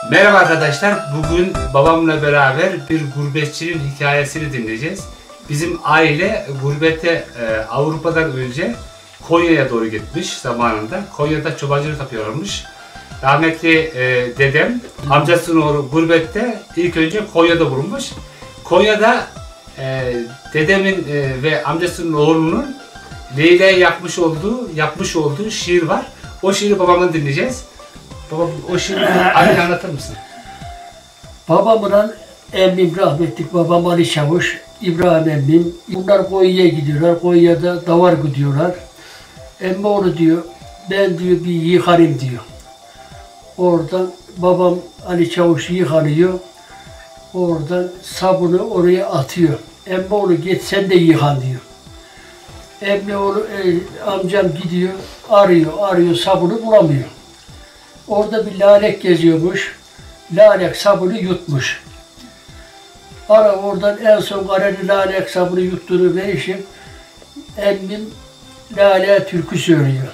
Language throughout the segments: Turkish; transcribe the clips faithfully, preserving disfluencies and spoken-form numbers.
Merhaba arkadaşlar, bugün babamla beraber bir gurbetçinin hikayesini dinleyeceğiz. Bizim aile gurbete e, Avrupa'dan önce Konya'ya doğru gitmiş zamanında. Konya'da çobancılık yapıyormuş. Rahmetli e, dedem, amcasının oğlu gurbette ilk önce Konya'da bulunmuş. Konya'da e, dedemin e, ve amcasının oğlunun Leyla'ya yapmış olduğu, yapmış olduğu şiir var. O şiiri babamdan dinleyeceğiz. Baba, o şiiri aynı anlatır mısın? Babamla emmim rahmetlik babam Ali Çavuş, İbrahim emmim. Bunlar Konya'ya gidiyorlar. Konya'da davar gidiyorlar. Emmi oğlu diyor, ben diyor bir yıkarım diyor. Oradan babam Ali Çavuş yıkanıyor. Oradan sabunu oraya atıyor. Emmi oğlu git sen de yıkan diyor. Emmi oğlu e, amcam gidiyor, arıyor, arıyor, sabunu bulamıyor. Orada bir lalek geziyormuş. Lalek sabunu yutmuş. Ara oradan en son kararı lalek sabunu yuttuğunu verişim. Emmim Lale türkü söylüyor.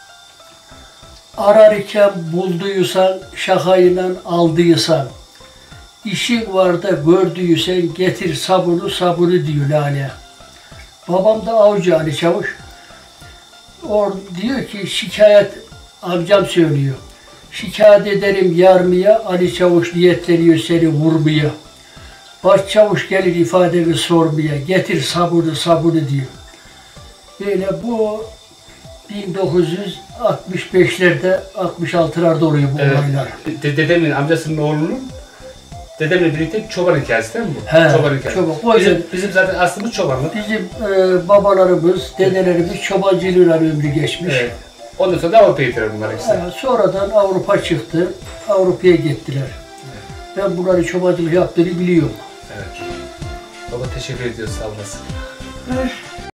Ararken bulduysan, şakayla aldıysan, işin var da gördüysen getir sabunu sabunu diyor Lale. Babam da avcı Ali Çavuş. Or diyor ki şikayet, amcam söylüyor. Şikayet ederim yarmıya, Ali Çavuş niyetleniyor seni vurmaya. Başçavuş gelir ifadeni sormaya, getir sabunu sabunu diyor. Böyle bu bin dokuz yüz altmış beşlerde, altmış altılarda oluyor bu Evet. olaylar. De dedemin, amcasının oğlunun dedemle birlikte bir çoban hikayesi değil mi bu? He, çoban hikayesi. çoban. Bizim, bizim zaten aslımız çobanlık. Bizim e, babalarımız, dedelerimiz çobancılığıyla ömrü geçmiş. Evet. Ondan sonra da Avrupa'ya gittiler bunlar işte. Yani sonradan Avrupa çıktı, Avrupa'ya gittiler. Evet. Ben bunları çobancılık yaptığını biliyorum. Evet. Baba teşekkür ediyoruz, sağ olasın. Evet.